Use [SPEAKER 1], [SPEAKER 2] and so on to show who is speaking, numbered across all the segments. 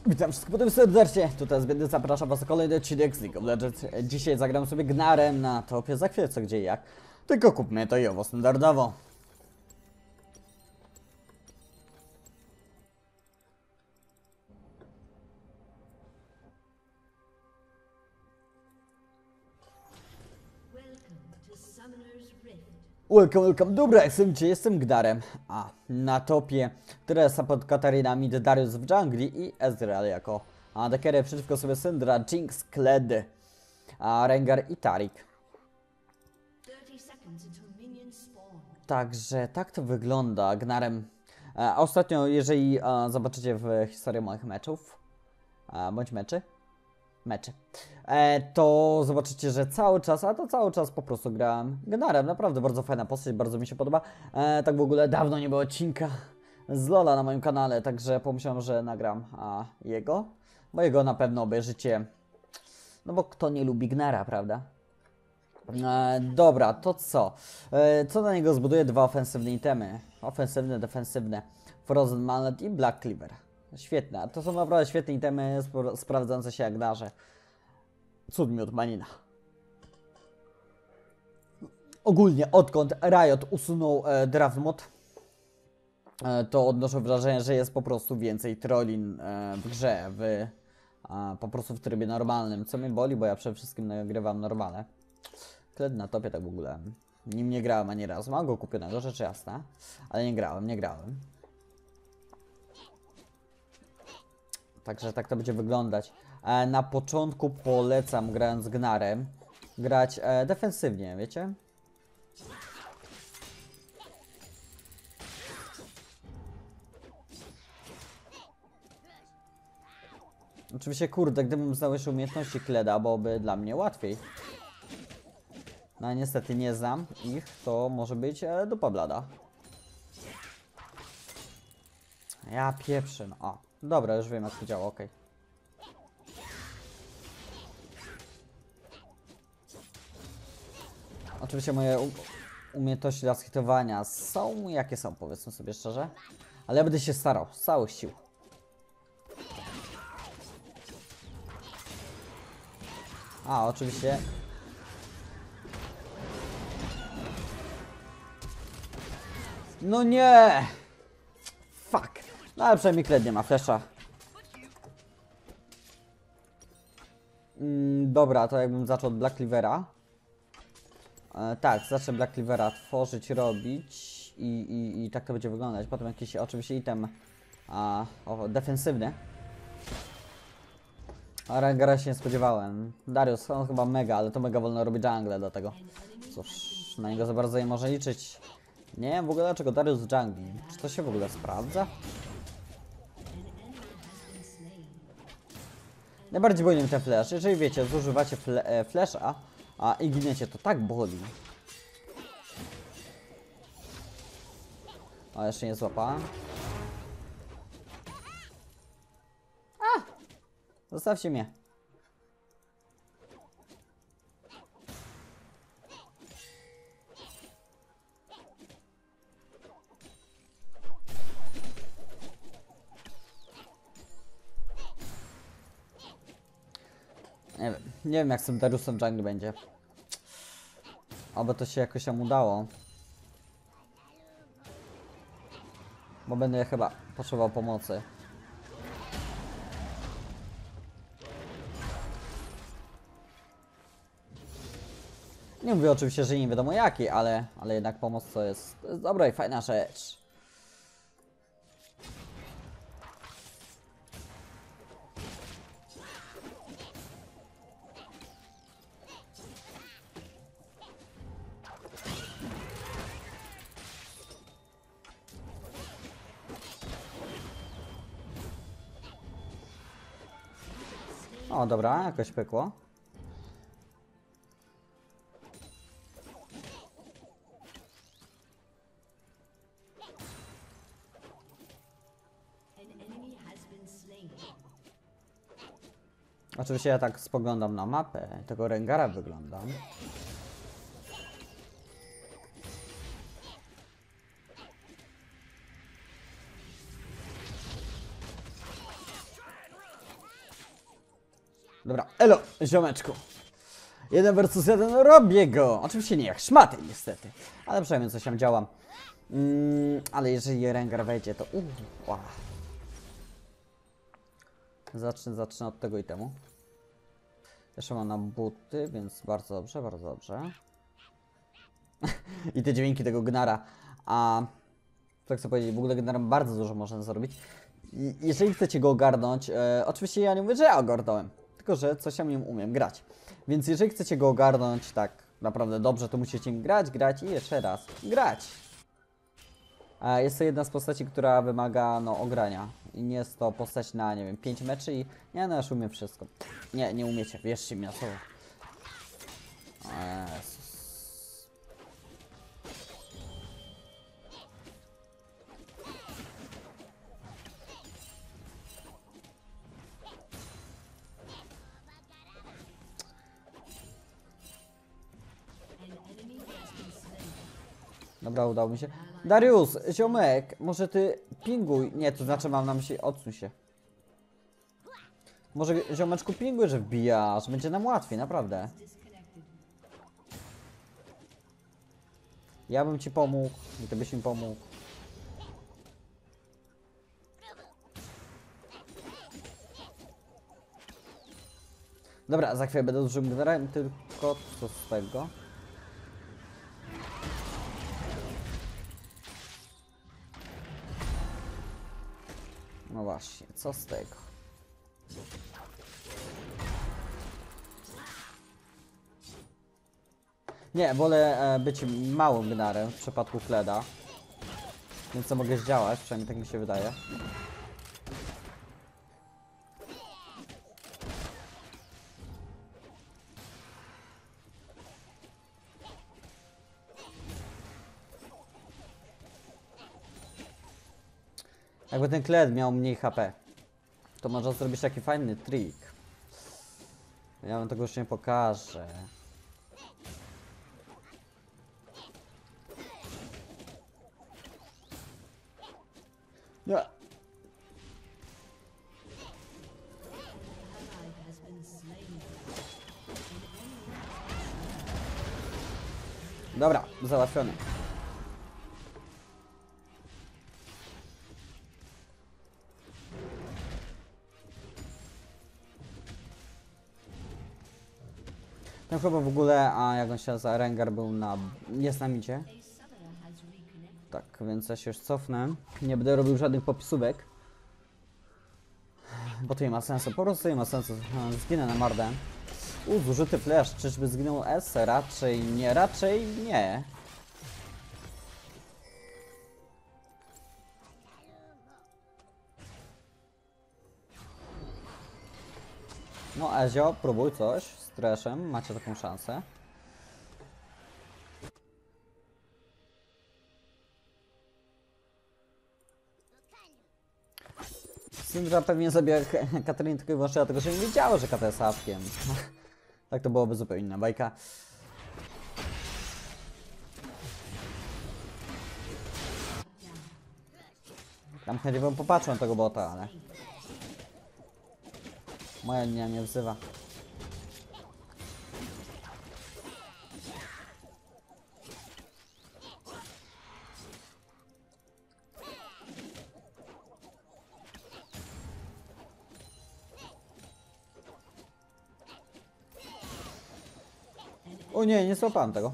[SPEAKER 1] Witam wszystkich potem serdecznie, tutaj Zbiedny, zapraszam was na kolejny odcinek z League of Legends. Dzisiaj zagram sobie Gnarem na topie, za chwilę co, gdzie i jak. Tylko kupmy to i owo standardowo. Welcome, dobra, jestem Gnarem. A, na topie Teresa pod Katarina, mid Darius w dżungli i Ezreal jako AD-carry przeciwko sobie Syndra, Jinx, Kled, Rengar i Taric. Także tak to wygląda Gnarem. Ostatnio, jeżeli zobaczycie w historii moich meczów, bądź meczy, to zobaczycie, że cały czas po prostu grałem Gnarem. Naprawdę bardzo fajna postać, bardzo mi się podoba. Tak w ogóle dawno nie było odcinka z LoL'a na moim kanale, także pomyślałem, że nagram jego. Bo jego na pewno obejrzycie, no bo kto nie lubi Gnara, prawda? Dobra, to co? Co na niego zbuduje? Dwa ofensywne itemy. Ofensywne, defensywne. Frozen Mallet i Black Cleaver. Świetne, to są naprawdę świetne itemy sprawdzające się jak Gnarze. Cud miód manina. Ogólnie odkąd Riot usunął draft mod, to odnoszę wrażenie, że jest po prostu więcej trollin w grze, po prostu w trybie normalnym, co mnie boli, bo ja przede wszystkim nagrywam normale. Kled na topie tak w ogóle. Nim nie grałem ani razu, mam go kupionego, rzecz jasna, ale nie grałem. Także tak to będzie wyglądać. Na początku polecam, grając Gnarem, grać defensywnie, wiecie? Oczywiście, kurde, gdybym znał jeszcze umiejętności Kleda, byłoby dla mnie łatwiej. No niestety nie znam ich, to może być dupa blada. Ja pieprzę, no. O, dobra, już wiem jak to działa, okej. Oczywiście moje umiejętności dla skitowania są jakie są, powiedzmy sobie szczerze. Ale ja będę się starał z całych sił. A, oczywiście. No nie! Fuck. No ale przynajmniej Kled nie ma flesza. Dobra, to jakbym zaczął od Black Cleavera. Tak, zacznę Black Cleavera tworzyć, robić i tak to będzie wyglądać. Potem jakiś oczywiście item defensywny. A Rengara się nie spodziewałem. Darius, on chyba mega, ale to mega wolno robi jungle do tego. Cóż, na niego za bardzo nie może liczyć. Nie wiem w ogóle dlaczego Darius w jungli. Czy to się w ogóle sprawdza? Najbardziej boli mnie ten flash. Jeżeli wiecie, zużywacie flasha i giniecie, to tak boli. O, jeszcze nie złapałem. Zostawcie mnie. Nie wiem jak z tym Dariusem jungle będzie. Oby to się jakoś tam udało. Bo będę chyba potrzebował pomocy. Nie mówię oczywiście, że nie wiadomo jakiej, ale jednak pomoc to jest dobra i fajna rzecz. O, dobra, jakoś pykło. Oczywiście ja tak spoglądam na mapę, tego Rengara wyglądam. Dobra, elo, ziomeczku. 1 versus 1, robię go. Oczywiście nie jak szmaty, niestety. Ale przynajmniej coś tam działa. Ale jeżeli Rengar wejdzie, to Zacznę od tego i temu. Jeszcze mam na buty, więc bardzo dobrze, bardzo dobrze. I te dźwięki tego Gnara. A tak chcę powiedzieć, w ogóle Gnarem bardzo dużo można zrobić. Jeżeli chcecie go ogarnąć, oczywiście ja nie mówię, że ja ogarnąłem, tylko że coś tam nim umiem grać. Więc jeżeli chcecie go ogarnąć tak naprawdę dobrze, to musicie grać i jeszcze raz grać. Jest to jedna z postaci, która wymaga ogrania. I nie jest to postać na, nie wiem, 5 meczy i nie, no już umiem wszystko. Nie, nie umiecie, wierzcie mi na słowo. Jezus. Dobra, udało mi się. Darius, ziomek, może ty pinguj. Nie, to znaczy mam na myśli, odsuń się. Może ziomeczku pinguj, że wbijasz, będzie nam łatwiej, naprawdę. Ja bym ci pomógł i ty byś mi pomógł. Dobra, za chwilę będę dużym generałem, tylko co z tego? No właśnie, co z tego? Nie, wolę być małym gnarem w przypadku Kleda. Więc co mogę zdziałać, przynajmniej tak mi się wydaje. Jakby ten Kled miał mniej HP, to można zrobić taki fajny trik. Ja wam tego już nie pokażę. Nie. Dobra, załatwiony. Ten chyba w ogóle, a jak on się nazywa, Rengar był na... jest na micie. Tak, więc ja się już cofnę. Nie będę robił żadnych popisówek. Bo to nie ma sensu, po prostu nie ma sensu. Zginę na mordę. Zużyty flash, czyżby zginął S? Raczej nie, raczej nie. No Ezio, próbuj coś z treszem, macie taką szansę. Syndra pewnie zabija Katarynę tylko i wyłącznie dlatego, że nie wiedziała, że Kata jest awkiem. Tak to byłoby zupełnie inna bajka. Tam chętnie bym popatrzył na tego bota, ale... moja linia mnie wzywa. O nie, nie złapałem tego.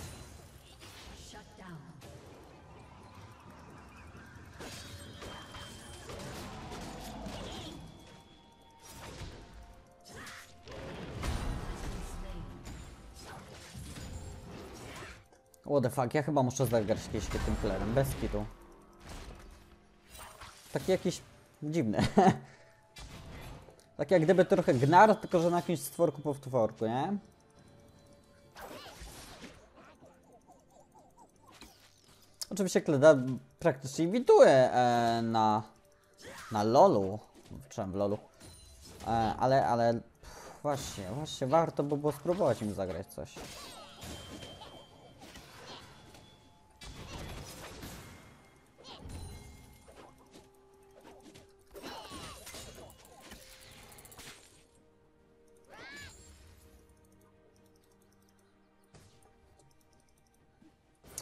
[SPEAKER 1] What the fuck, ja chyba muszę zagrać jakieś tym plerem, bez kitu. Taki jakiś dziwny. Tak jak gdyby trochę Gnar, tylko że na jakimś stworku po stworku, nie? Oczywiście Kleda praktycznie widuje na LoLu, czy w LoLu, ale właśnie warto by było spróbować im zagrać coś.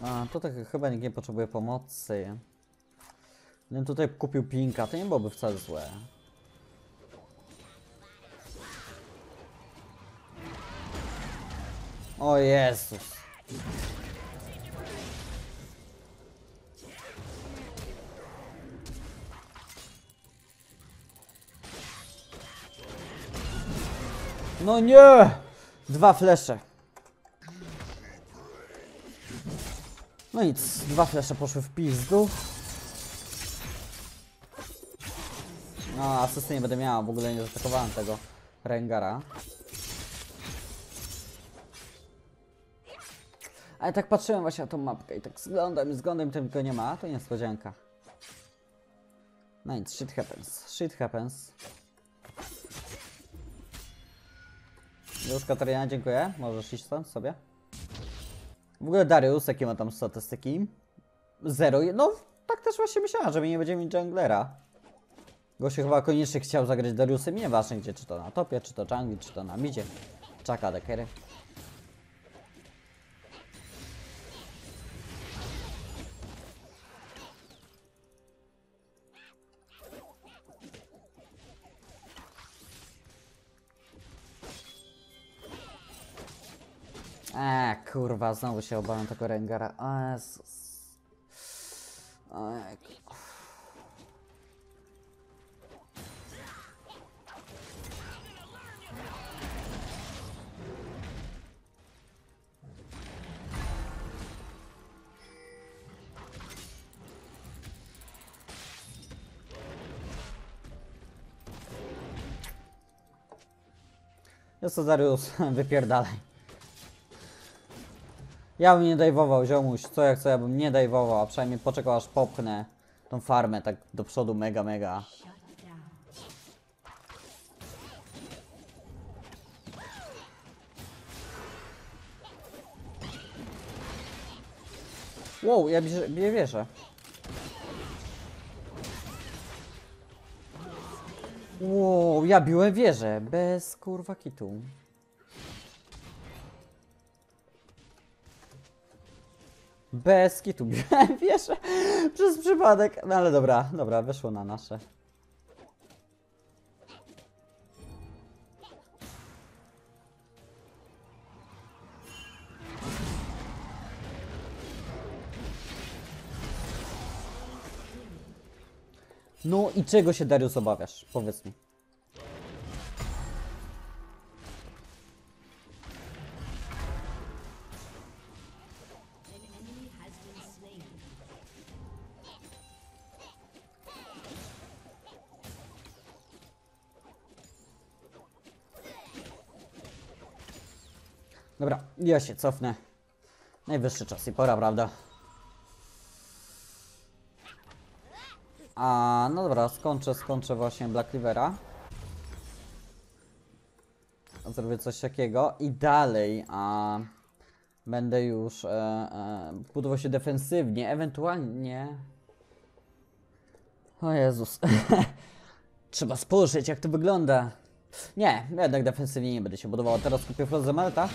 [SPEAKER 1] A, tutaj chyba nikt nie potrzebuje pomocy. Gdybym tutaj kupił pinka, to nie byłoby wcale złe. O Jezus. No nie! 2 flesze. No nic, 2 flesze poszły w pizdu. No, asysty nie będę miał, w ogóle nie zaatakowałem tego Rengara. Ale tak patrzyłem właśnie na tą mapkę i tak zglądam, tylko nie ma, to niespodzianka. No nic, shit happens. Już Katarina, dziękuję, możesz iść stąd sobie. W ogóle Darius, jakie ma tam statystyki? 0, no tak też właśnie myślałem, że my nie będziemy mieć junglera. Gościu chyba koniecznie chciał zagrać Dariusem, nieważne gdzie, czy to na topie, czy to jungli, czy to na midzie. Czaka dekery. Kurwa, znowu się obawiam tego Rengara. O Jezus. Jest to Darius, wypierdalaj. Ja bym nie dajwował, ziomuś, co ja bym nie dajwował, a przynajmniej poczekał aż popchnę tą farmę tak do przodu mega. Wow, ja wierzę. Wow, ja biłem wieżę, bez kurwa kitu. Bez kitu biłem wieżę przez przypadek, no ale dobra, wyszło na nasze. No i czego się, Darius, obawiasz? Powiedz mi. Dobra, ja się cofnę. Najwyższy czas i pora, prawda? No dobra, skończę właśnie Black Rivera. Zrobię coś takiego i dalej, będę już budował się defensywnie, ewentualnie... O Jezus. Trzeba spojrzeć, jak to wygląda. Nie, jednak defensywnie nie będę się budował. Teraz kupię Frozemelta.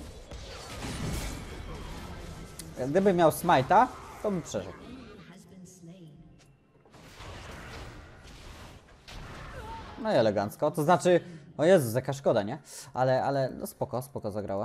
[SPEAKER 1] Gdybym miał Smite'a, to bym przeżył. No i elegancko, to znaczy... O Jezus, jaka szkoda, nie? Ale no spoko zagrała.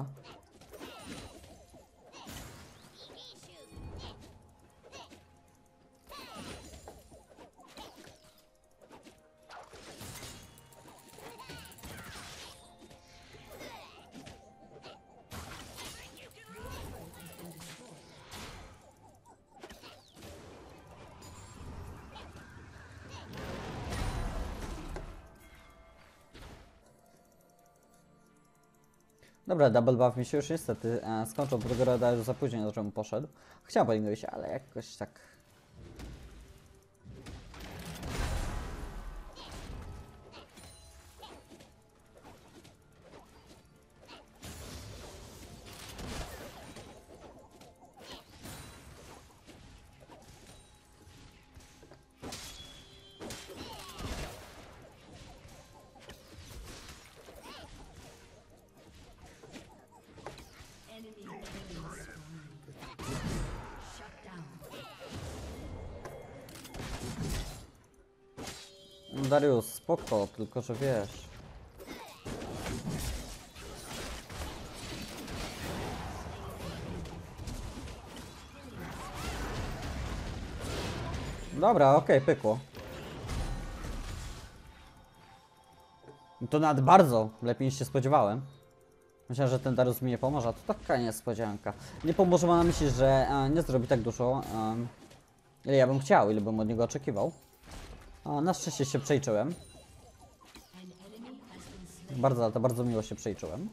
[SPEAKER 1] Dobra, double buff mi się już niestety skończył, bo tego rada już za późno, żebym poszedł. Chciałem po niego iść, ale jakoś tak... Darius, spoko, tylko że wiesz. Dobra, okej, pykło. To nawet bardzo lepiej niż się spodziewałem. Myślałem, że ten Darius mi nie pomoże, a to taka niespodzianka. Nie pomoże, ma na myśli, że nie zrobi tak dużo, ile ja bym chciał, ile bym od niego oczekiwał. Na szczęście się przejrzyłem. Bardzo miło się przejrzyłem.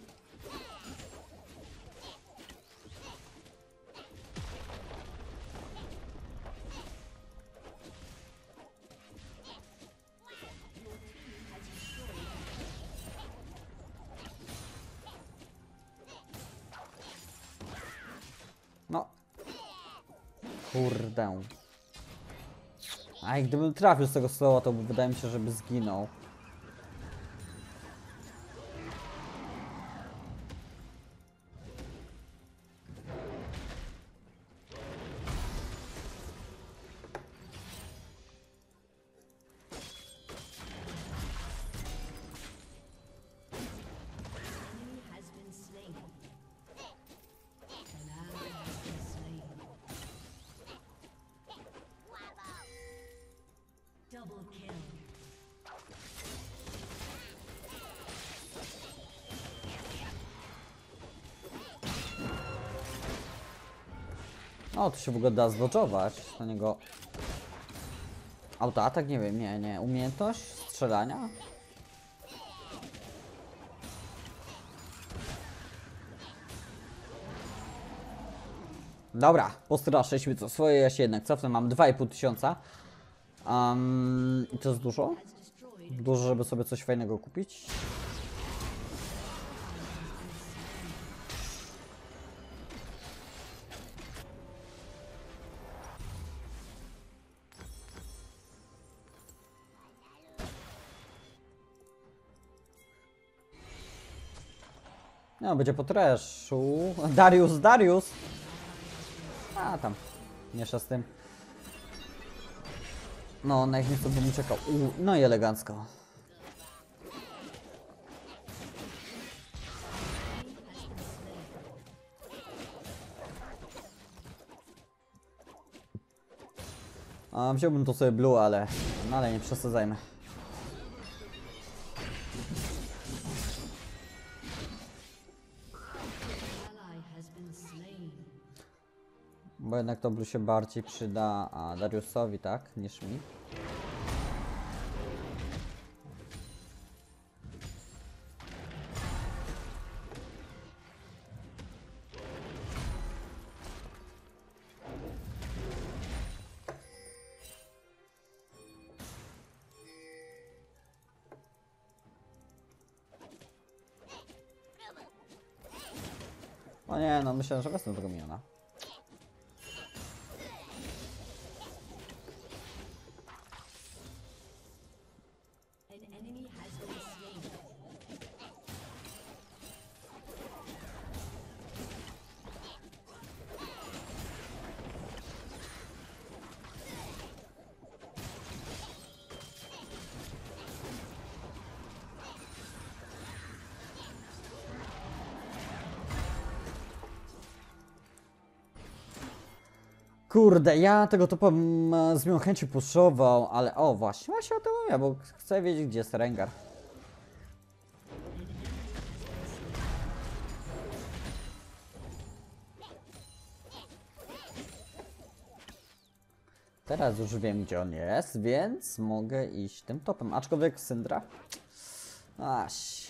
[SPEAKER 1] No. Kurde. A i gdybym trafił z tego slowa, to wydaje mi się, żeby zginął.
[SPEAKER 2] Double kill.
[SPEAKER 1] O, to się w ogóle da zdodżować na niego. Autoatak? Nie wiem, nie. Umiejętność strzelania? Dobra, postraszyliśmy co swoje, ja się jednak cofnę, mam 2500. I to jest dużo? Dużo, żeby sobie coś fajnego kupić. No, będzie po treszu. Darius! A, tam. Miesza z tym. No, na ich miejscu bym uciekał. No i elegancko. Wziąłbym to sobie blue, ale... No, ale nie przesadzajmy. Bo jednak to blue się bardziej przyda Dariusowi, tak? Niż mi. O nie, no myślałem, że wezmę tego miniona. Kurde, ja tego topa z miłą chęcią puszował, ale o właśnie o tym mówię, bo chcę wiedzieć, gdzie jest Rengar. Teraz już wiem, gdzie on jest, więc mogę iść tym topem, aczkolwiek Syndra. Aś.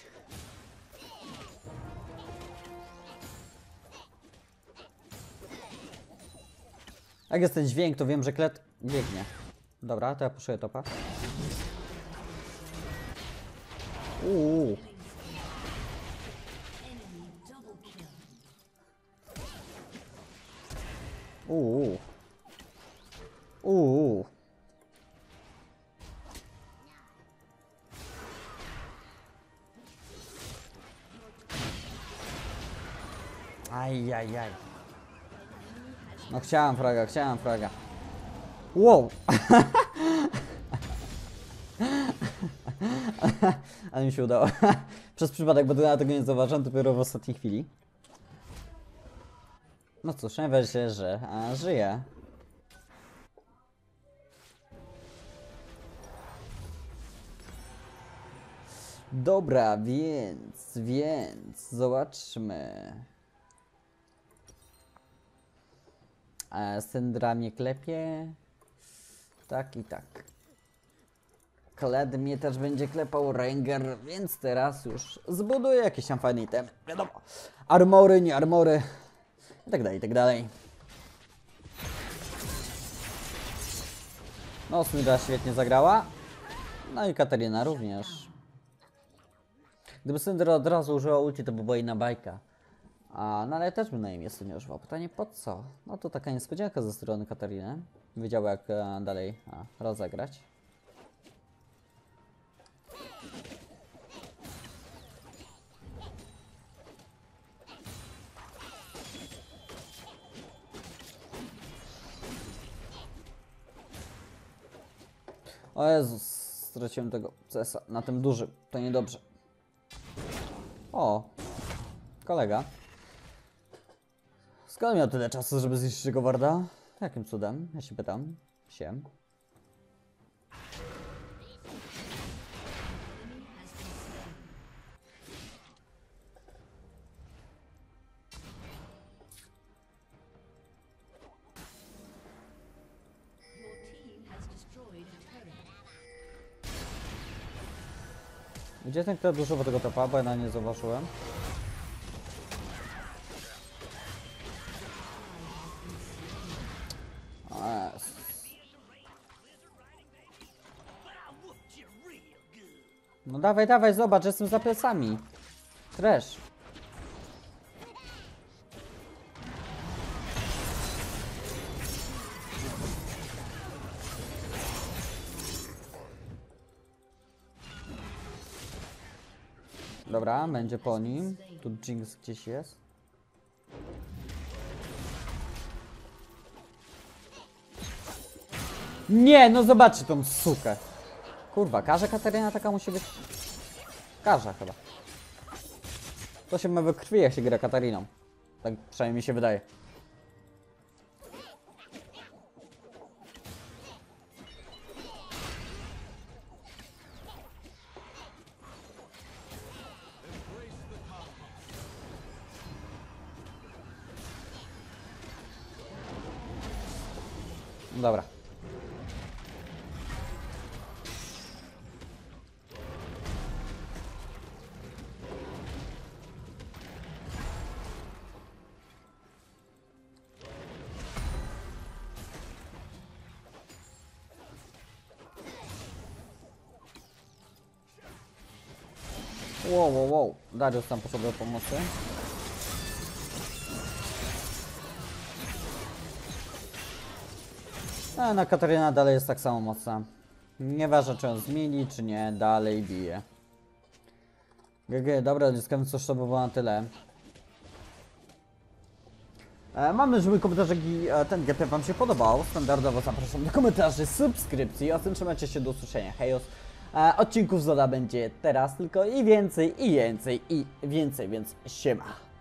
[SPEAKER 1] Jak jest ten dźwięk, to wiem, że klet biegnie. Dobra, to ja puszuję topa. Uuu. Uuu. Uuu. Ajajaj. No chciałem fraga. Wow. Ale mi się udało. Przez przypadek, bo ja tego nie zauważyłem dopiero w ostatniej chwili. No cóż, najwyżej, że żyje. Dobra, więc zobaczmy. Syndra mnie klepie. Tak i tak. Kled mnie też będzie klepał, Ranger, więc teraz już zbuduję jakieś tam fajne itemy. Wiadomo. Armory, nie armory. I tak dalej, i tak dalej. No, Syndra świetnie zagrała. No i Katarina również. Gdyby Syndra od razu użyła ulti, to by była inna bajka. No ale też bym na imię nie używał. Pytanie po co? No to taka niespodzianka ze strony Katariny. Wiedziała jak dalej rozegrać. O Jezus, straciłem tego CS-a na tym dużym. To niedobrze. O, kolega. Skąd miał tyle czasu, żeby zniszczyć tego warda? Jakim cudem? Ja się pytam. Się. Gdzie ten kto dużo tego topa, bo ja na nie zauważyłem. No dawaj, dawaj, zobacz, jestem za plecami. Trash. Dobra, będzie po nim. Tu Jinx gdzieś jest. Nie, no zobaczcie tą sukę. Kurwa, karza Katarina taka musi być. Karza chyba. To się ma we krwi, jak się gra Katariną. Tak przynajmniej mi się wydaje. Dobra. Wow. Darius tam potrzebuje pomocy. No Katarina dalej jest tak samo mocna. Nieważne czy ją zmieni, czy nie, dalej bije. GG, dobra, zyskamy coś, to by było na tyle. Mam nadzieję, że mój komentarz i ten GP wam się podobał. Standardowo zapraszam do komentarzy, subskrypcji. A tym trzymajcie się, do usłyszenia. Hejos. Odcinków Zoda będzie teraz tylko i więcej, więc siema.